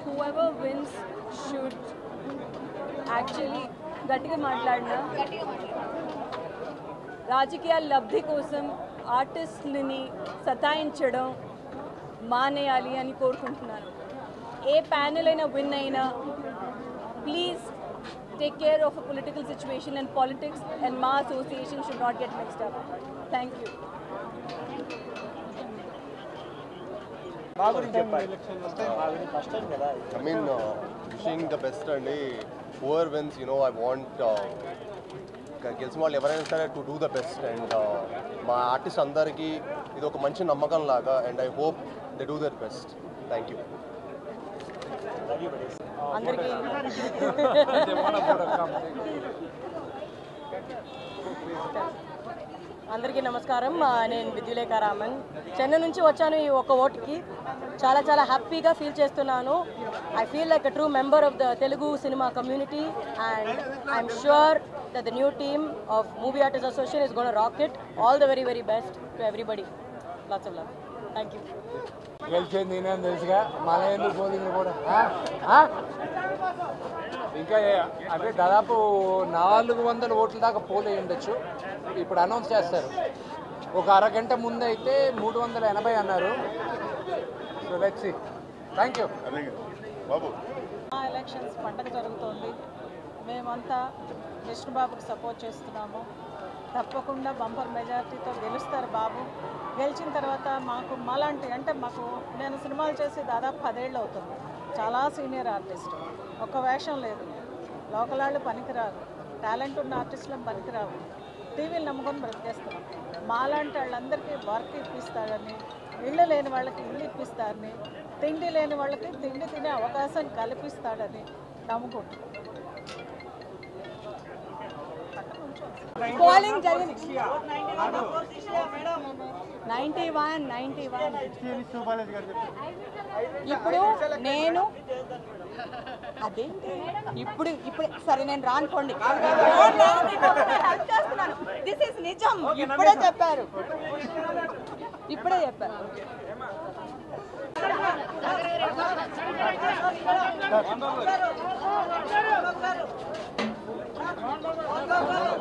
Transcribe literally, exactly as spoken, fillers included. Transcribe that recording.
whoever wins should actually గట్టిగా మాట్లాడినా రాజకీయ లబ్ధి కోసం ఆర్టిస్టులని సతాయించడం మానేయాలి అని కోరుకుంటున్నాను. ఏ ప్యానెల్ అయినా విన్ అయినా please take care of a political situation and politics and my association should not get mixed up. Thank you. I mean, uh, wishing the best and whoever wins, you know, I want గెలిచిన వాళ్ళు ఎవరైనా సరే to do the best and మా artist అందరికీ ఇది ఒక మంచి నమ్మకం లాగా and I hope they do their best. Thank you. అందరికీ అందరికీ నమస్కారం. నేను విద్యులేఖ రామన్, చెన్నై నుంచి వచ్చాను ఈ ఒక ఓటుకి. చాలా చాలా హ్యాపీగా ఫీల్ చేస్తున్నాను. I feel like a true member of the Telugu cinema community and I'm sure that the new team of movie artist association is gonna rock it. All the very very best to everybody. Lots of love. Thank you. గెలిచేది నేనే తెలుసుగా, మన ఎందుకు polling కూడా ఇంకా అంటే దాదాపు నాలుగు వందల ఓట్ల దాకా పోల్ అయ్యి ఉండొచ్చు. ఇప్పుడు అనౌన్స్ చేస్తారు. ఒక అరగంట ముందు అయితే మూడు వందల ఎనభై అన్నారు. So let's see. Thank you. బాబు, ఎలక్షన్స్ పండగ జరుగుతోంది. మేమంతా విష్ణుబాబుకి సపోర్ట్ చేస్తున్నాము. తప్పకుండా బంపర్ మెజారిటీతో గెలుస్తారు బాబు. గెలిచిన తర్వాత మాకు మాలాంటి అంటే మాకు నేను సినిమాలు చేసి దాదాపు పదేళ్ళు అవుతుంది. చాలా సీనియర్ ఆర్టిస్ట్, ఒక్క వేషం లేదు. లోకల్ వాళ్ళు పనికిరారు, టాలెంట్ ఉన్న ఆర్టిస్టులను పనికిరావు. టీవీలు నమ్ముకొని బ్రతికేస్తున్నాం. మాలాంటి వాళ్ళందరికీ వర్క్ ఇప్పిస్తాడని, ఇళ్ళు లేని వాళ్ళకి ఇల్లు ఇప్పిస్తాడని, తిండి లేని వాళ్ళకి తిండి తినే అవకాశం కల్పిస్తాడని నమ్ముకుంటున్నాం. పోలింగ్ జరిగింది నైంటీ వన్ నైంటీ వన్ ఇప్పుడు నేను అదేంటి ఇప్పుడు ఇప్పుడు సరే నేను రానుకోండి హెల్ప్ చేస్తున్నాను. దిస్ ఈస్ నిజం. ఇప్పుడే చెప్పారు ఇప్పుడే చెప్పారు